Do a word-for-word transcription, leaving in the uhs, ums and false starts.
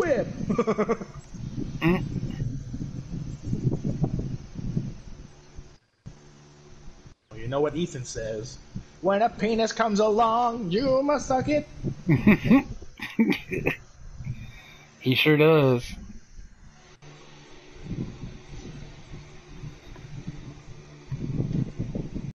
whip. Mm. You know what Ethan says. When a penis comes along, you must suck it. He sure does.